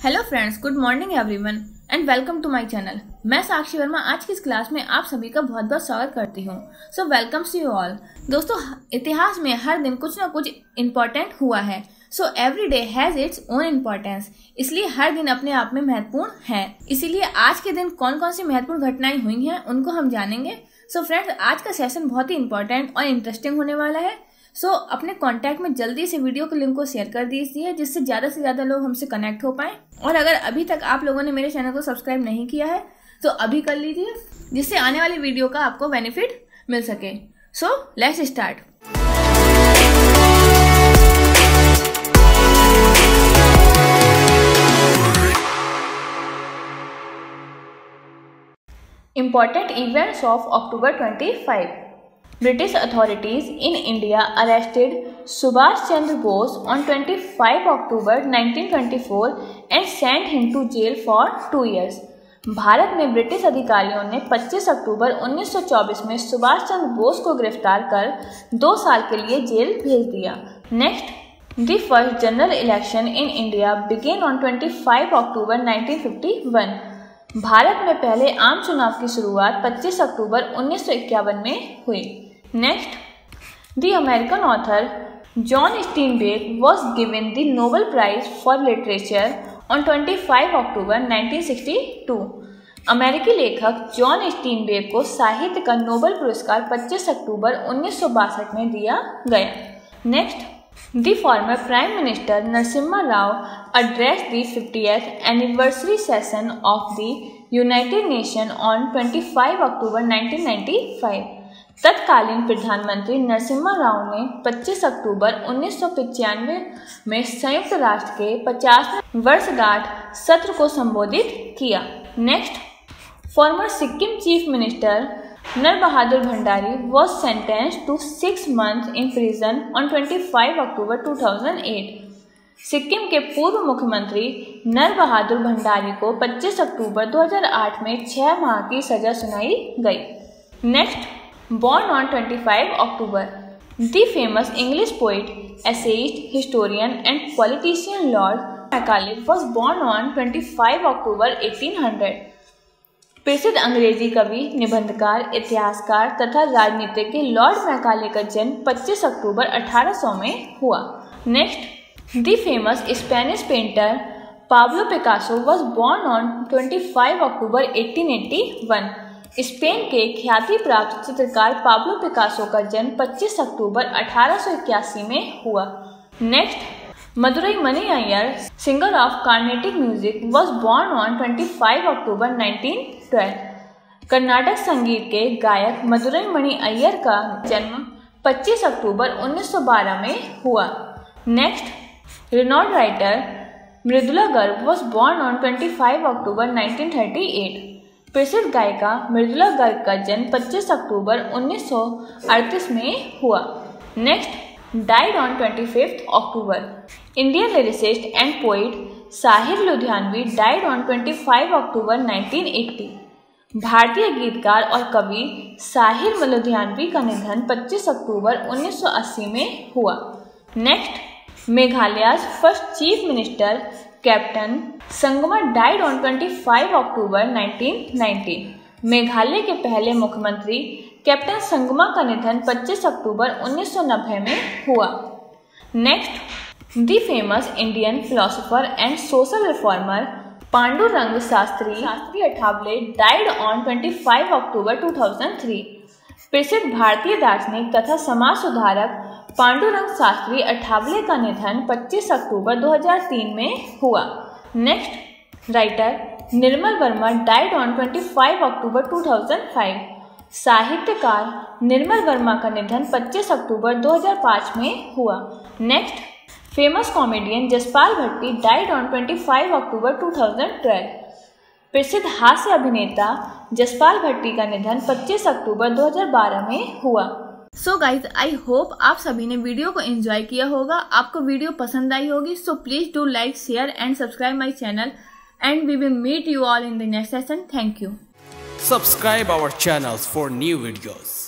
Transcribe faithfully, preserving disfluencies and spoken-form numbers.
Hello friends, good morning everyone and welcome to my channel. मैं साक्षी वर्मा आज की इस क्लास में आप सभी का बहुत बहुत स्वागत करती हूँ। So welcome to you all. दोस्तों, इतिहास में हर दिन कुछ ना कुछ इम्पोर्टेंट हुआ है। So every day has its own importance, इसलिए हर दिन अपने आप में महत्वपूर्ण है। इसीलिए आज के दिन कौन कौन सी महत्वपूर्ण घटनाएं हुई हैं उनको हम जानेंगे। सो फ्रेंड्स, आज का सेशन बहुत ही इंपॉर्टेंट और इंटरेस्टिंग होने वाला है। सो so, अपने कांटेक्ट में जल्दी से वीडियो के लिंक को शेयर कर दीजिए, जिससे ज़्यादा से ज़्यादा लोग हमसे कनेक्ट हो पाएं। और अगर अभी तक आप लोगों ने मेरे चैनल को सब्सक्राइब नहीं किया है तो अभी कर लीजिए, जिससे आने वाली वीडियो का आपको बेनिफिट मिल सके। So let's start. Important events of October twenty-fifth. British authorities in India arrested Subhash Chandra Bose on twenty-fifth October nineteen twenty-four and sent him to jail for two years. Bharat में British अधिकारियों ने पच्चीस अक्टूबर उन्नीस सौ चौबीस में सुभाष चंद्र बोस को गिरफ्तार कर दो साल के लिए जेल भेज दिया। Next, the first general election in India began on twenty-fifth October nineteen fifty-one. Bharat में पहले आम चुनाव की शुरुआत पच्चीस अक्टूबर उन्नीस सौ इक्यावन में हुई। Next, the American author John Steinbeck was given the Nobel prize for literature on twenty-fifth October nineteen sixty-two. अमेरिकी लेखक जॉन स्टीनबेक को साहित्य का नोबेल पुरस्कार पच्चीस अक्टूबर उन्नीस सौ बासठ में दिया गया। Next, The former Prime Minister Narasimha Rao addressed the fiftieth anniversary session of the United Nations on twenty-fifth October nineteen ninety-five. तत्कालीन प्रधानमंत्री नरसिम्हा राव ने पच्चीस अक्टूबर उन्नीस सौ पचानवे में संयुक्त राष्ट्र के पचासवें वर्षगांठ सत्र को संबोधित किया। Next, former Sikkim chief minister Nar Bahadur Bhandari was sentenced to six months in prison on twenty-fifth October two thousand eight. Sikkim के पूर्व मुख्यमंत्री नर बहादुर भंडारी को पच्चीस अक्टूबर दो हज़ार आठ में छह माह की सजा सुनाई गई। Next, born on twenty-fifth October, the famous English poet, essayist, historian and politician Lord Macaulay was born on twenty-fifth October eighteen hundred. प्रसिद्ध अंग्रेजी कवि, निबंधकार, इतिहासकार तथा राजनीतिज्ञ लॉर्ड मैकाले का जन्म पच्चीस अक्टूबर अठारह सौ में हुआ। Next, the famous Spanish painter Pablo Picasso was born on twenty-fifth October eighteen eighty-one. Spain के ख्याति प्राप्त चित्रकार पाब्लो पिकासो का जन्म पच्चीस अक्टूबर अठारह सौ इक्यासी में हुआ। Next, Madurai Mani Iyer, singer of Carnatic music, was born on twenty-fifth October nineteen twelve. Carnatic संगीत के गायक मदुरई मणि अय्यर का जन्म पच्चीस अक्टूबर उन्नीस सौ बारह में हुआ। Next, renowned writer Mridula Garg was born on twenty-fifth October nineteen thirty-eight. प्रसिद्ध गायिका मृदुला गर्ग का जन्म पच्चीस अक्टूबर उन्नीस सौ अड़तीस में हुआ। Next, died on twenty-fifth October. Indian lyricist and poet Sahir Ludhianvi died on twenty-fifth October nineteen eighty. भारतीय गीतकार और कवि साहिर लुधियानवी का निधन पच्चीस अक्टूबर उन्नीस सौ अस्सी में हुआ। Next, Meghalaya first chief minister captain Sangma died on twenty-fifth October nineteen ninety. Meghalaya के पहले मुख्यमंत्री कैप्टन संगमा का निधन पच्चीस अक्टूबर उन्नीस सौ नब्बे में हुआ। Next, the famous Indian philosopher and social reformer Pandurang Shastri Shastri Athavale died on twenty-fifth October two thousand three. प्रसिद्ध भारतीय दार्शनिक तथा समाज सुधारक पांडुरंग शास्त्री अठावले का निधन पच्चीस अक्टूबर दो हज़ार तीन में हुआ। Next, writer Nirmal Verma died on twenty-fifth October two thousand five. साहित्यकार निर्मल वर्मा का निधन पच्चीस अक्टूबर दो हज़ार पाँच में हुआ। Next, famous comedian Jaspal Bhatti died on twenty-fifth October two thousand twelve. प्रसिद्ध हास्य अभिनेता जसपाल भट्टी का निधन पच्चीस अक्टूबर दो हज़ार बारह में हुआ। सो गाइज, आई होप आप सभी ने वीडियो को एंजॉय किया होगा, आपको वीडियो पसंद आई होगी। So please do like, share and subscribe my channel and we will meet you all in the next session. Thank you. Subscribe our channels for new videos.